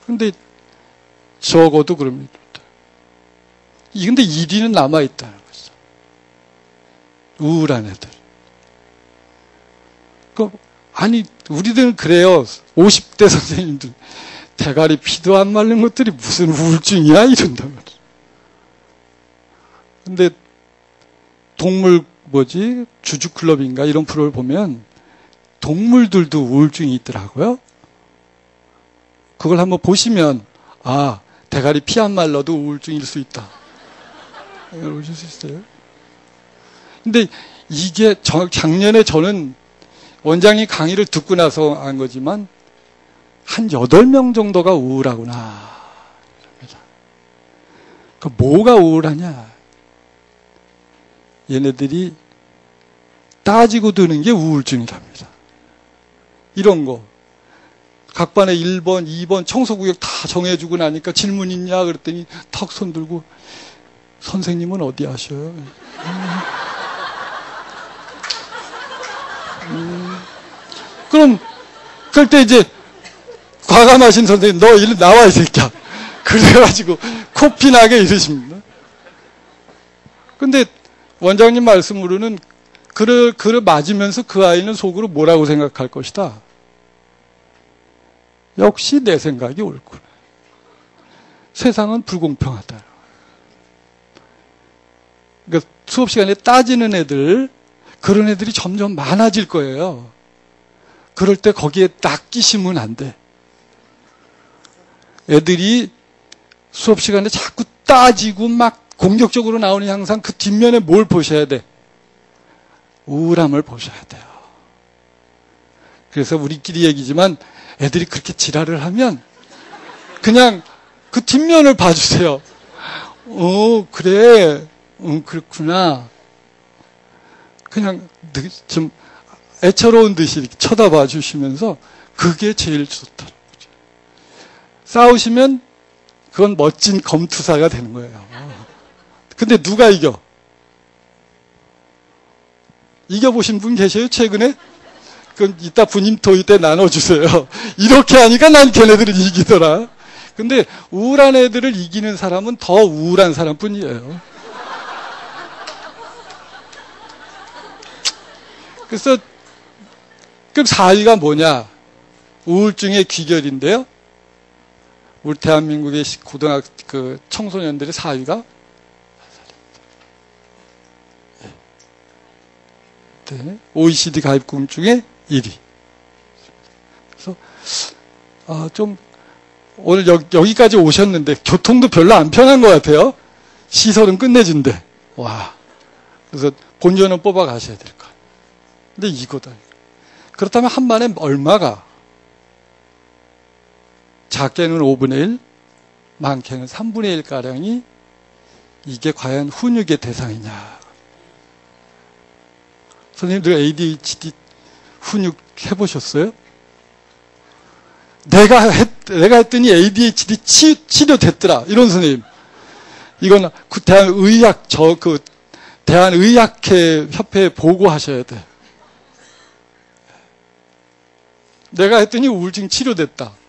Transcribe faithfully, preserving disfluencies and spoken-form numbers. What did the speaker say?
근데 적어도 그럽니다. 이 근데 일 위는 남아있다는 거죠. 우울한 애들. 그, 아니, 우리들은 그래요. 오십 대 선생님들. 대가리 피도 안 마른 것들이 무슨 우울증이야? 이런단 말이에요. 근데 동물, 뭐지? 주주클럽인가? 이런 프로를 보면 동물들도 우울증이 있더라고요. 그걸 한번 보시면, 아, 대가리 피 안 말라도 우울증일 수 있다. 보실 수 있어요. 근데 이게 저, 작년에 저는 원장님 강의를 듣고 나서 안 거지만 한 여덟 명 정도가 우울하구나. 그 뭐가 우울하냐? 얘네들이 따지고 드는 게 우울증이랍니다. 이런 거. 각 반에 일 번, 이 번 청소구역 다 정해주고 나니까 질문 있냐? 그랬더니 턱 손 들고 선생님은 어디 하셔요? 음. 음. 그럼 그럴 때 이제 과감하신 선생님, 너 일로 나와 이 새끼야. 그래가지고 코피 나게 이러십니다. 근데 원장님 말씀으로는 그를 그를 맞으면서 그 아이는 속으로 뭐라고 생각할 것이다. 역시 내 생각이 옳구나. 세상은 불공평하다. 그러니까 수업 시간에 따지는 애들, 그런 애들이 점점 많아질 거예요. 그럴 때 거기에 낚이시면 안 돼. 애들이 수업 시간에 자꾸 따지고 막 공격적으로 나오는 항상 그 뒷면에 뭘 보셔야 돼? 우울함을 보셔야 돼요. 그래서 우리끼리 얘기지만 애들이 그렇게 지랄을 하면 그냥 그 뒷면을 봐주세요. 어, 그래. 응, 그렇구나. 그냥 좀 애처로운 듯이 이렇게 쳐다봐 주시면서 그게 제일 좋다는 거죠. 싸우시면 그건 멋진 검투사가 되는 거예요. 근데 누가 이겨? 이겨보신 분 계세요? 최근에? 그럼 이따 분임 토의 때 나눠주세요. 이렇게 하니까 난 걔네들은 이기더라. 근데 우울한 애들을 이기는 사람은 더 우울한 사람뿐이에요. 그래서 그럼 사 위가 뭐냐? 우울증의 귀결인데요. 우리 대한민국의 고등학 그 청소년들의 사 위가 네, 오이시디 가입국 중에 일 위. 그래서 아, 좀 오늘 여, 여기까지 오셨는데 교통도 별로 안 편한 것 같아요. 시설은 끝내준대. 와. 그래서 본전은 뽑아 가셔야 될 거야. 근데 이거다. 그렇다면 한 반에 얼마가? 작게는 오분의 일, 많게는 삼분의 일가량이 이게 과연 훈육의 대상이냐. 선생님들 에이디에이치디 훈육 해보셨어요? 내가 했, 내가 했더니 에이디에이치디 치, 치료됐더라. 이런 선생님. 이건 그 대한의학, 저, 그, 대한의학회 협회에 보고하셔야 돼. 내가 했더니 우울증 치료됐다.